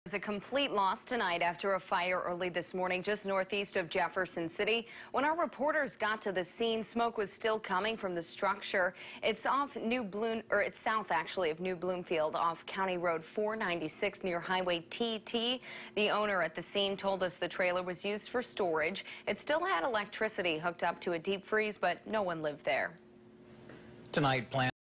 Was a complete loss tonight after a fire early this morning just northeast of Jefferson City. When our reporters got to the scene, smoke was still coming from the structure. It's it's south actually of New Bloomfield off County Road 496 near Highway TT. The owner at the scene told us the trailer was used for storage. It still had electricity hooked up to a deep freeze, but no one lived there. Tonight,